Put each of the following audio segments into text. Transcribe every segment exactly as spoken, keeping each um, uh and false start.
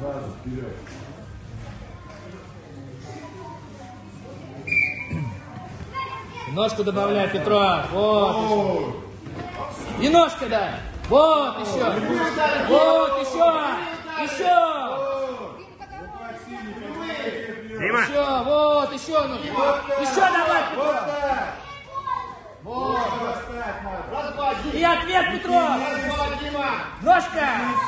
Сразу вперед. Ножку добавляй, Петров. Вот. И ножка дай. Вот еще. Вот еще. Еще. Еще. Вот еще. Ну. Еще давай, Петров. Вот. И ответ, Петров. Ножка.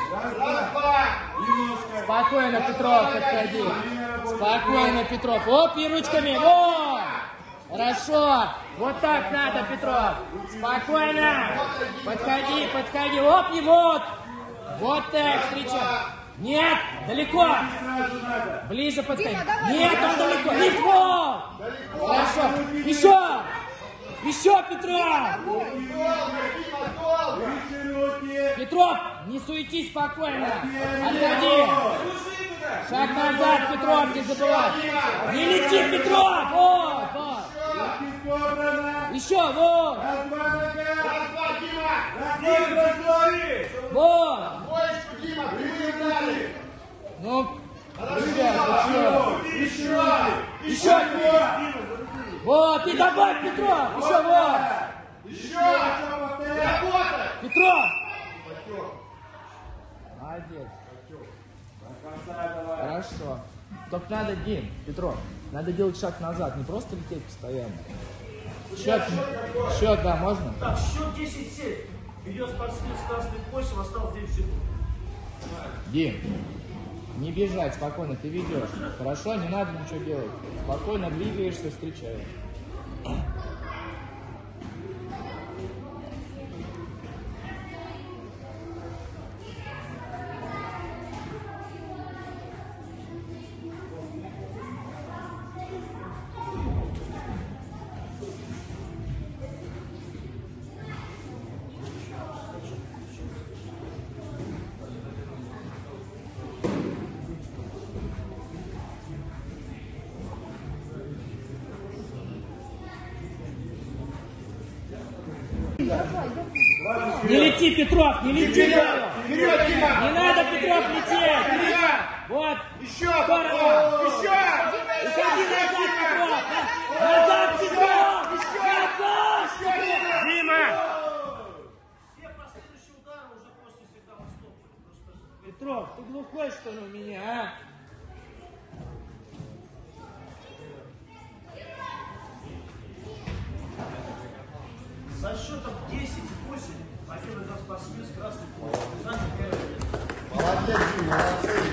Спокойно, Петров, подходи. Спокойно, Петров. Оп, и ручками. Вот. Хорошо. Вот так надо, Петров. Спокойно. Подходи, подходи. Оп, и вот. Вот так, встречай. Нет, далеко. Ближе подходи. Нет, он далеко. Лифт, вот. Хорошо. Еще. Еще, Петров. Петров, не суетись, спокойно. Отходи. Шаг назад, Петров, не забывай. Не лети, Петров. Вот, вот. Еще, вот. Вот. Ну, ребята, еще. Еще. Вот, и добавь, Петров. Еще, вот. Еще. Петров. Молодец. Хорошо. Только надо, Дим, Петров, надо делать шаг назад, не просто лететь постоянно. Счет, счет, да, можно? Так, счет десять семь. Ведет спортсмен с красным поясом, осталось девять секунд. Дим, не бежать, спокойно, ты ведешь. Хорошо, не надо ничего делать. Спокойно двигаешься, встречаешь. Не лети, Петров, не лети, Петров. Вперед, Дима! Не надо, Петров, лететь. Вот. Еще! Здорово. Еще! Уходи назад, Петров. Назад, Петров. Назад. Дима! Все последующие удары уже после сигнала стоп. Петров, ты глухой, что ли, у меня, а? Со счетом десять восемь победа за спортсмен с красным поясом. Молодец, Дима, молодцы.